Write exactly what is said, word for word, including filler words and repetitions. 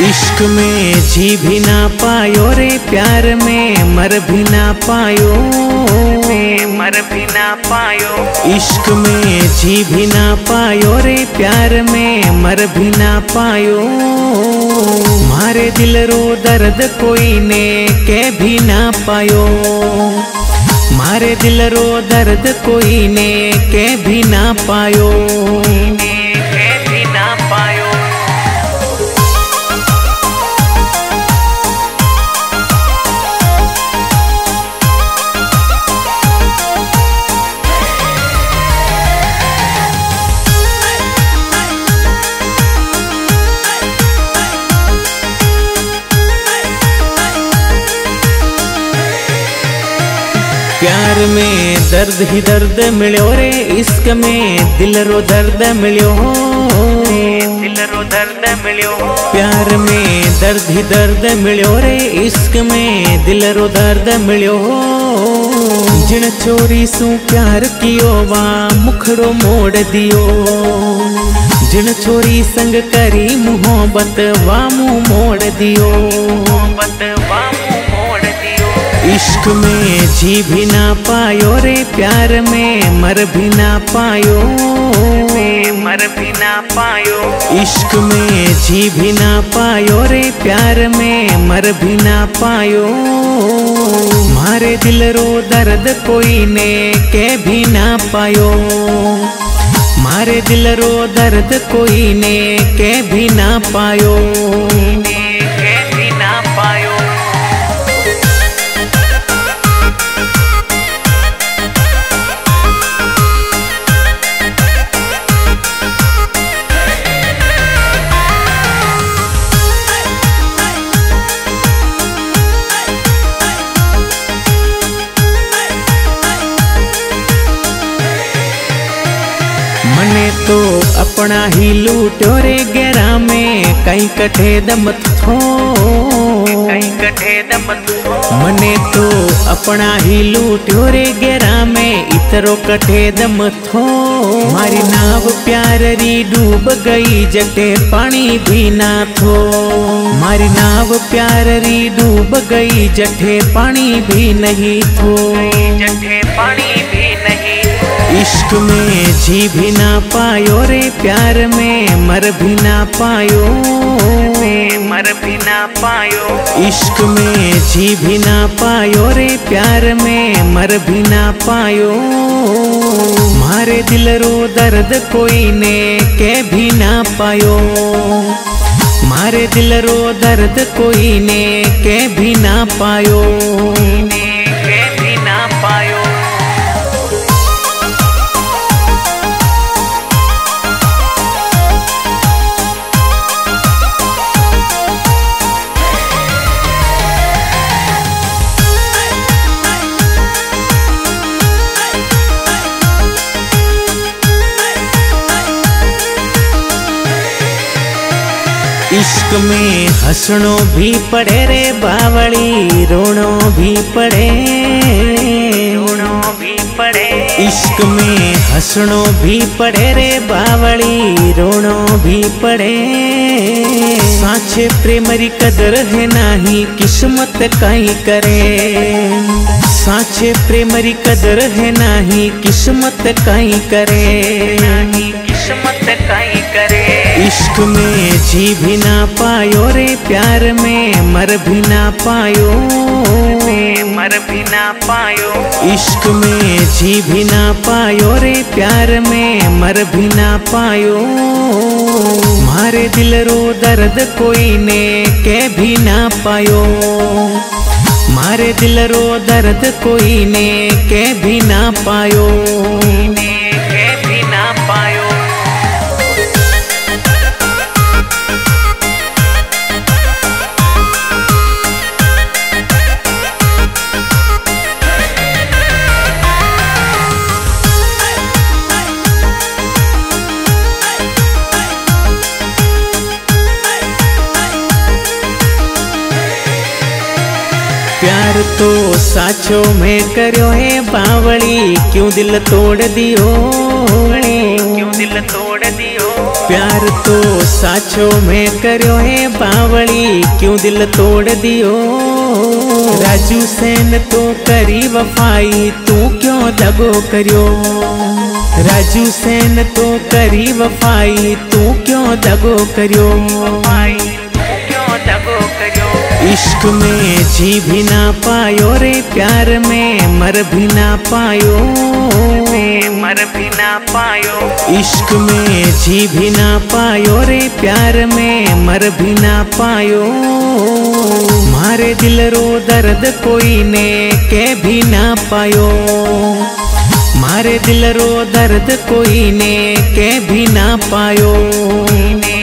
इश्क में जी भी ना पायो रे, प्यार में मर भी ना पायो, मर भी ना पायो। इश्क में जी भी ना पायो रे, प्यार में मर भी ना पायो। मारे दिल रो दर्द कोई ने कह भी ना पायो, मारे दिल रो दर्द कोई ने कह भी ना पायो, कह भी ना पायो। प्यार में दर्द ही दर्द मिलो रे, इश्क में दिल रो दर्द मिलो, दिल रो दर्द मिलो। प्यार में दर्द ही दर्द मिलो रे, इश्क में दिल रो दर्द मिलो। जिन चोरी सू प्यार कियो वा मुखड़ो मोड़ दियो, जिन चोरी संग करी मोहब्बत वा मुँह मोड़ दियो, मोहब्बत वा इश्क में जी भी ना पायो रे, प्यार में मर भी ना पायो, मर भी ना पायो। इश्क में जी भी ना पायो रे, प्यार में मर भी ना पायो। मारे दिल रो दर्द कोई ने कह भी ना पायो, मारे दिल रो दर्द कोई ने कह भी ना पायो, कह भी ना पायो। मने तो अपना ही लूटो रे, गहरा में कहीं कठे दम थो, कहीं कठे दम थो। मने तो अपना ही लूटो रे, गहरा में इतरो कठे दम थो। मारी नाव प्यार री डूब गई, जटे पानी भी ना थो। मारी नाव प्यार री डूब गई, जटे पानी भी नहीं थो, जटे पानी भी नहीं। इश्क में जी भी ना पायो रे, प्यार में मर भी ना पायो, मर भी ना पायो। इश्क में जी भी ना पायो रे, प्यार में मर भी ना पायो। मारे दिल रो दर्द कोई ने कह भी ना पायो, मारे दिल रो दर्द कोई ने कह भी ना पायो, कह भी ना पायो। इश्क में हंसनो भी पड़े रे बावली, रोनो भी पड़े, रोनो भी पड़े। इश्क में हंसनो भी पड़े रे बावली, रोनो भी पड़े। साचे प्रेम री कदर है नाही, किस्मत कहीं करे। साचे प्रेम री कदर है नाही, किस्मत कहीं करे, नाही किस्मत कहीं करे। इश्क में जी भी ना पायो रे, प्यार में मर भी ना पायो, मर भी ना पायो। इश्क में जी भी ना पायो रे, प्यार में मर भी ना पायो। मारे दिल रो दर्द कोई ने कह भी ना पायो, मारे दिल रो दर्द कोई ने कह भी ना पायो, कह भी ना पायो। प्यार तो साचो में करो है बावली, क्यों दिल तोड़ दियो, क्यों दिल तोड़ दियो। प्यार तो साचो में करो है बावली, क्यों दिल तोड़ दियो। राजू सेन तो करी वफाई, तू क्यों दगो करियो। राजू सेन तो करी वफाई, तू क्यों दगो करियो। क्यों दगो करियो। इश्क में जी भी ना पायो रे, प्यार में मर भी ना पायो। मर भी ना पायो। इश्क में जी भी ना पायो रे, प्यार में मर भी ना पायो। मारे दिल रो दर्द कोई ने के भी ना पायो। मारे दिल रो दर्द कोई ने के भी ना पायो।